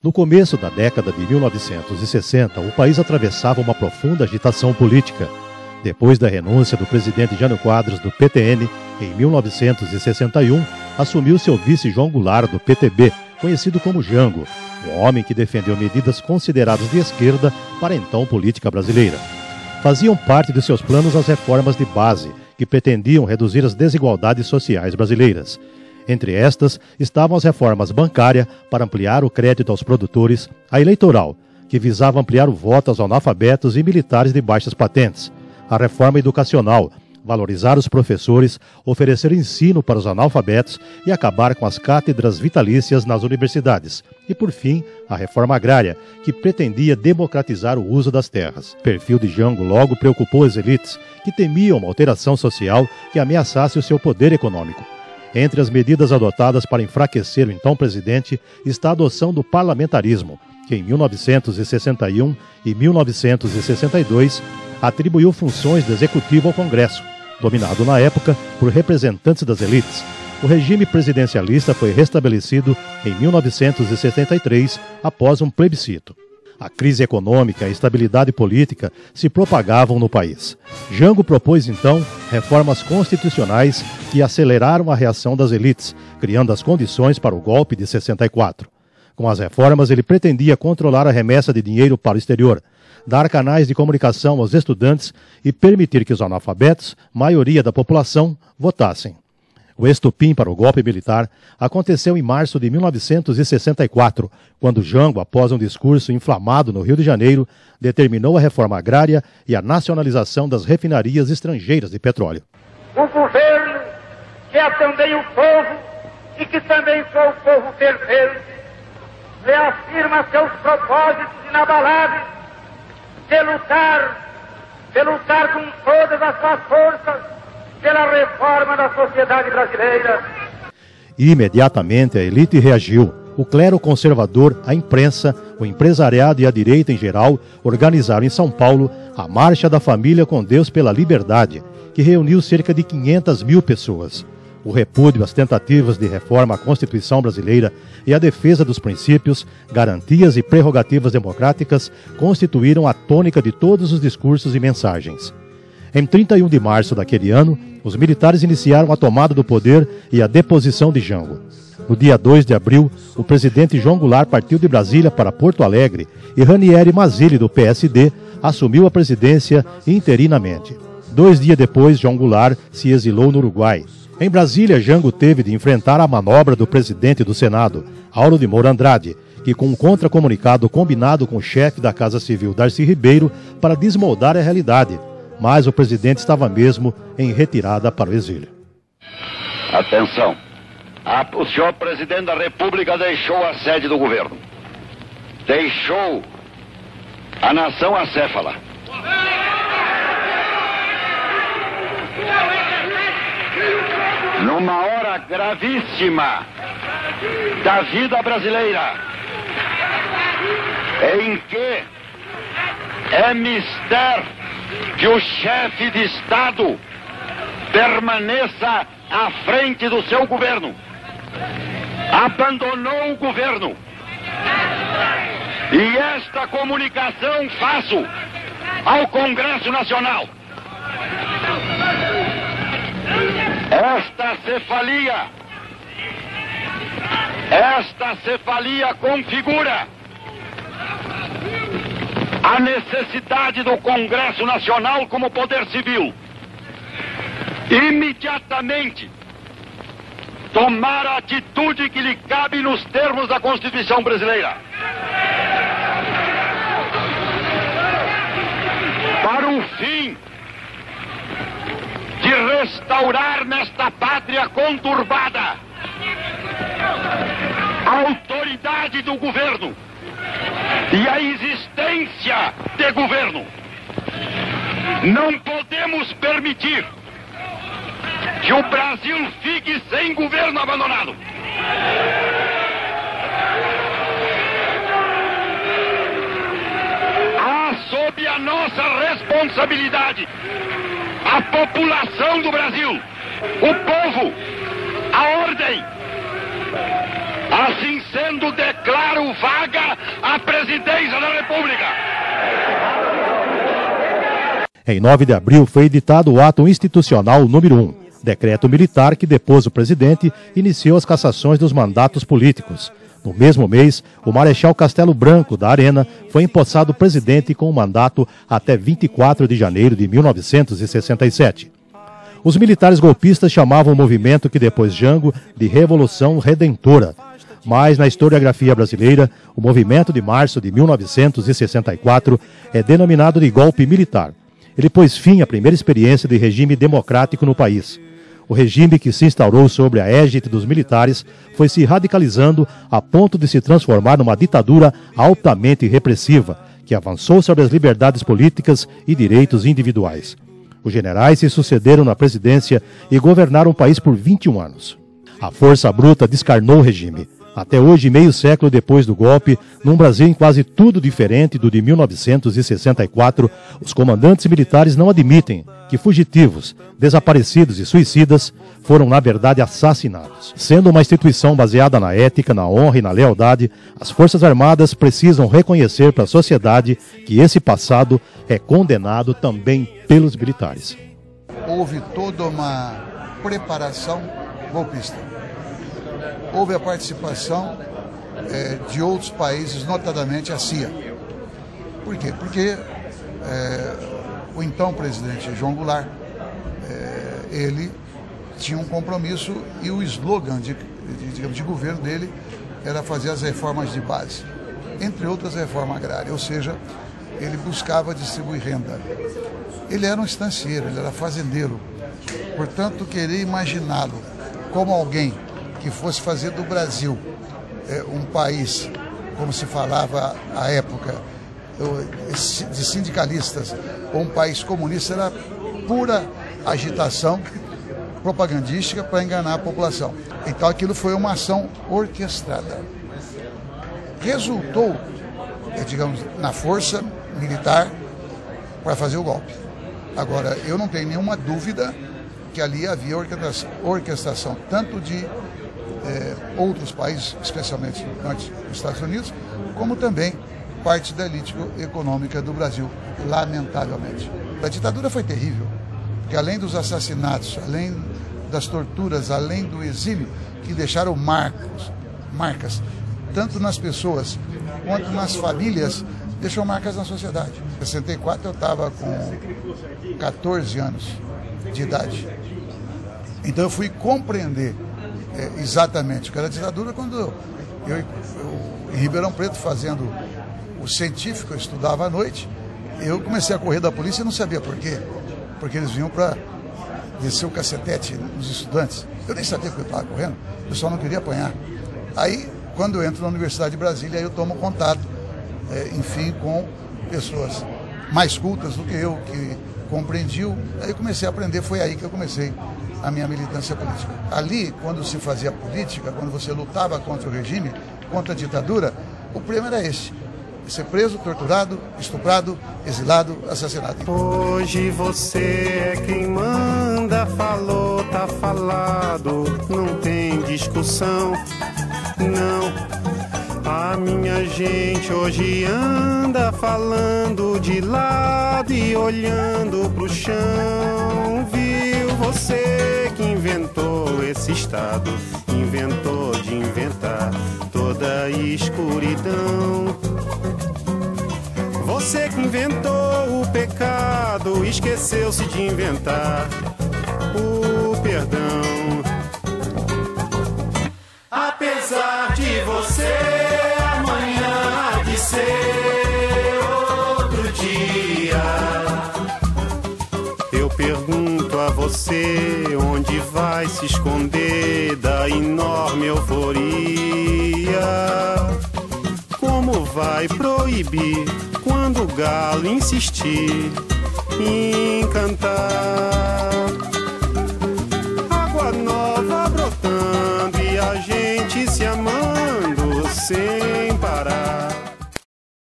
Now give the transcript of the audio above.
No começo da década de 1960, o país atravessava uma profunda agitação política. Depois da renúncia do presidente Jânio Quadros do PTN, em 1961, assumiu seu vice João Goulart do PTB, conhecido como Jango, um homem que defendeu medidas consideradas de esquerda para a então política brasileira. Faziam parte de seus planos as reformas de base, que pretendiam reduzir as desigualdades sociais brasileiras. Entre estas estavam as reformas bancária, para ampliar o crédito aos produtores, a eleitoral, que visava ampliar o voto aos analfabetos e militares de baixas patentes, a reforma educacional, valorizar os professores, oferecer ensino para os analfabetos e acabar com as cátedras vitalícias nas universidades. E, por fim, a reforma agrária, que pretendia democratizar o uso das terras. O perfil de Jango logo preocupou as elites, que temiam uma alteração social que ameaçasse o seu poder econômico. Entre as medidas adotadas para enfraquecer o então presidente está a adoção do parlamentarismo, que em 1961 e 1962 atribuiu funções de executivo ao Congresso, dominado na época por representantes das elites. O regime presidencialista foi restabelecido em 1973 após um plebiscito. A crise econômica e a instabilidade política se propagavam no país. Jango propôs, então, reformas constitucionais que aceleraram a reação das elites, criando as condições para o golpe de 64. Com as reformas, ele pretendia controlar a remessa de dinheiro para o exterior, dar canais de comunicação aos estudantes e permitir que os analfabetos, maioria da população, votassem. O estopim para o golpe militar aconteceu em março de 1964, quando Jango, após um discurso inflamado no Rio de Janeiro, determinou a reforma agrária e a nacionalização das refinarias estrangeiras de petróleo. O governo, que é também o povo e que também foi o povo perfeito, reafirma seus propósitos inabaláveis de lutar com todas as suas forças pela reforma da sociedade brasileira. Imediatamente a elite reagiu. O clero conservador, a imprensa, o empresariado e a direita em geral organizaram em São Paulo a Marcha da Família com Deus pela Liberdade, que reuniu cerca de 500 mil pessoas. O repúdio às tentativas de reforma à Constituição brasileira e a defesa dos princípios, garantias e prerrogativas democráticas constituíram a tônica de todos os discursos e mensagens. Em 31 de março daquele ano, os militares iniciaram a tomada do poder e a deposição de Jango. No dia 2 de abril, o presidente João Goulart partiu de Brasília para Porto Alegre e Ranieri Mazzilli, do PSD, assumiu a presidência interinamente. 2 dias depois, João Goulart se exilou no Uruguai. Em Brasília, Jango teve de enfrentar a manobra do presidente do Senado, Auro de Moura Andrade, que com um contracomunicado combinado com o chefe da Casa Civil, Darcy Ribeiro, para desmoldar a realidade, mas o presidente estava mesmo em retirada para o exílio. Atenção! O senhor presidente da República deixou a sede do governo. Deixou a nação acéfala. Numa hora gravíssima da vida brasileira, em que é mister que o chefe de Estado permaneça à frente do seu governo. Abandonou o governo. E esta comunicação faço ao Congresso Nacional. Esta cefalia configura a necessidade do Congresso Nacional como poder civil imediatamente tomar a atitude que lhe cabe nos termos da Constituição brasileira para o fim de restaurar nesta pátria conturbada a autoridade do governo e a existência de governo. Não podemos permitir que o Brasil fique sem governo abandonado. Há sob a nossa responsabilidade a população do Brasil, o povo, a ordem. Assim sendo, declaro vaga presidência da República. Em 9 de abril foi editado o ato institucional número 1, decreto militar que depôs o presidente e iniciou as cassações dos mandatos políticos. No mesmo mês, o Marechal Castelo Branco, da Arena, foi empossado presidente com o mandato até 24 de janeiro de 1967. Os militares golpistas chamavam o movimento que depois Jango de Revolução Redentora. Mas na historiografia brasileira, o movimento de março de 1964 é denominado de golpe militar. Ele pôs fim à primeira experiência de regime democrático no país. O regime que se instaurou sobre a égide dos militares foi se radicalizando a ponto de se transformar numa ditadura altamente repressiva, que avançou sobre as liberdades políticas e direitos individuais. Os generais se sucederam na presidência e governaram o país por 21 anos. A força bruta descarnou o regime. Até hoje, meio século depois do golpe, num Brasil em quase tudo diferente do de 1964, os comandantes militares não admitem que fugitivos, desaparecidos e suicidas foram, na verdade, assassinados. Sendo uma instituição baseada na ética, na honra e na lealdade, as Forças Armadas precisam reconhecer para a sociedade que esse passado é condenado também pelos militares. Houve toda uma preparação golpista. Houve a participação de outros países, notadamente a CIA. Por quê? Porque o então presidente João Goulart, ele tinha um compromisso e o slogan de governo dele era fazer as reformas de base, entre outras reforma agrária, ou seja, ele buscava distribuir renda. Ele era um estancieiro, ele era fazendeiro, portanto, querer imaginá-lo como alguém que fosse fazer do Brasil um país, como se falava à época, de sindicalistas, ou um país comunista, era pura agitação propagandística para enganar a população. Então aquilo foi uma ação orquestrada. Resultou, digamos, na força militar para fazer o golpe. Agora, eu não tenho nenhuma dúvida que ali havia orquestração, tanto de outros países, especialmente nos Estados Unidos, como também parte da elite econômica do Brasil, lamentavelmente. A ditadura foi terrível, porque além dos assassinatos, além das torturas, além do exílio, que deixaram marcas, tanto nas pessoas quanto nas famílias, deixou marcas na sociedade. Em 64 eu estava com 14 anos de idade. Então eu fui compreender exatamente o que era a ditadura quando eu em Ribeirão Preto, fazendo o científico, eu estudava à noite, eu comecei a correr da polícia e não sabia por quê. Porque eles vinham para descer o cacetete nos estudantes. Eu nem sabia que eu estava correndo, eu só não queria apanhar. Aí, quando eu entro na Universidade de Brasília, aí eu tomo contato, enfim, com pessoas mais cultas do que eu, que compreendiam. Aí eu comecei a aprender, foi aí que eu comecei a minha militância política. Ali, quando se fazia política, quando você lutava contra o regime, contra a ditadura, o prêmio era esse: ser preso, torturado, estuprado, exilado, assassinado. Hoje você é quem manda, falou, tá falado, não tem discussão, não. A minha gente hoje anda falando de lado e olhando pro chão. Viu você que inventou esse estado, inventou de inventar toda a escuridão. Você que inventou o pecado, esqueceu-se de inventar o perdão. Apesar de você amanhã há de ser outro dia, eu pergunto a você onde vai se esconder da enorme euforia. Como vai proibir quando o galo insistir em cantar?